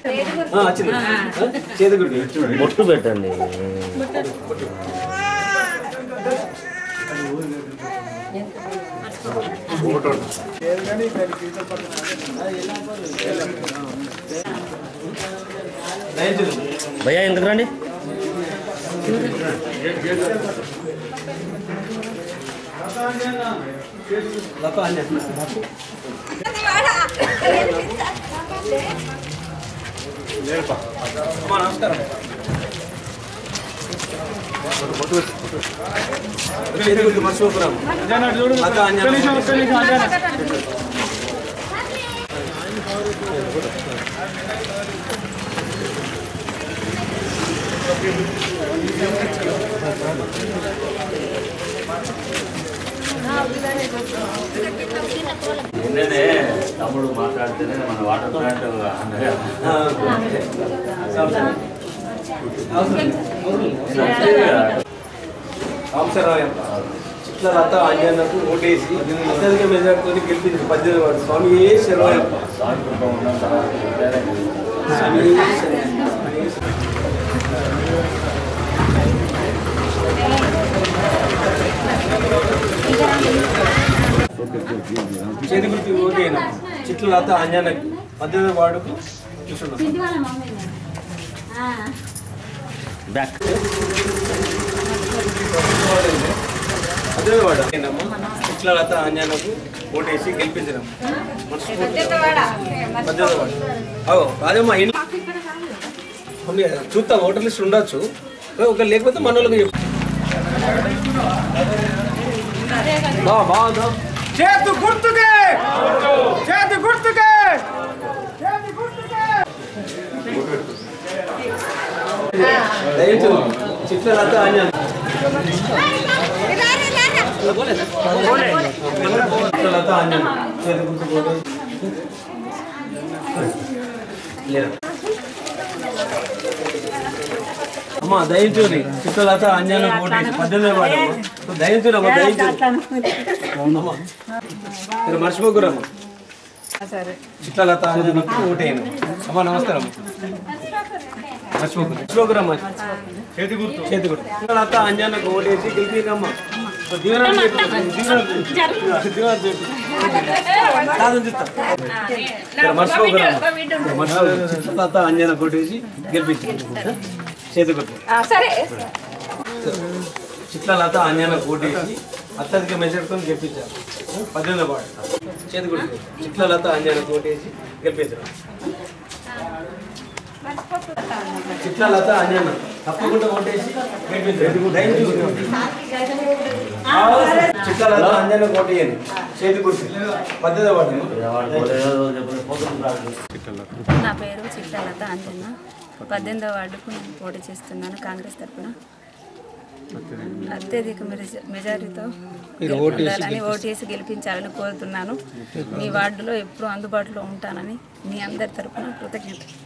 బొట్టు పెట్టండి. భయ్యా ఎందుకు రండి. నమస్కారం. నిన్ననే తమ్ముడు మాట్లాడితేనే మన వాటర్ ప్లాంట్ చిట్లలత ఆంజనేయులకు ఓటేసి అత్యధిక మెజార్టీతో గెలిపించిన 18 వాడు స్వామి శర్వయ్యప్ప. చేతి గుర్తు ఓటేనా చిట్లలత ఆంజనేయులకు 18 వార్డుకు అదే వాడు చిట్లలత ఆంజనేయులకు ఓటేసి గెలిపించడం. అదేమ్మా చూస్తా ఓటర్ లిస్ట్ ఉండొచ్చు, ఒక లేకపోతే మన వాళ్ళకి చెప్పు. చేతు గుర్తుకే, చేతు గుర్తుకే. చిట్లలత ఆంజనేయులు చిట్లలత ఆంజనేయులు చేతు గుర్తు అమ్మా దయించూరి చిట్లలత ఆంజనేయులు ఓటేసి 18 వాడు దయించూరి అమ్మ దయించూరి మీరు మర్చిపోకురమ్మా. చిట్లలత ఆంజనేయులకు ఓటేను అమ్మా. నమస్కారం. మర్చిపోకురమ్మా. చేతి గుర్తు చిట్లలత ఆంజనేయులకు ఓటేసి గెలిపినమ్మా. చిట్లలత ఆంజనేయులకు ఓటేసి గెలిపించారు. చేతి గుర్తు చిట్లలత ఆంజనేయులకు ఓటేసి అత్యధిక మెజార్టీతో గెలిపించారు. 18 వాడు చేతి గుర్తు చిట్లలత ఆంజనేయులకు ఓటేసి గెలిపించారు. చిట్లలత ఆంజనేయులు తప్పకుండా ఓటేసి గెలిపించారు. చిట్లలత ఆంజనేయులకు ఓటేయండి. చేతి గుర్తు 18 వాడు. నా పేరు చిట్లలత ఆంజనేయ. 18వ వార్డుకు నేను పోటీ చేస్తున్నాను కాంగ్రెస్ తరఫున. అత్యధిక మెజారిటీతో ఓటేసి గెలిపించాలని కోరుతున్నాను. మీ వార్డులో ఎప్పుడూ అందుబాటులో ఉంటానని మీ అందరి తరఫున కృతజ్ఞత.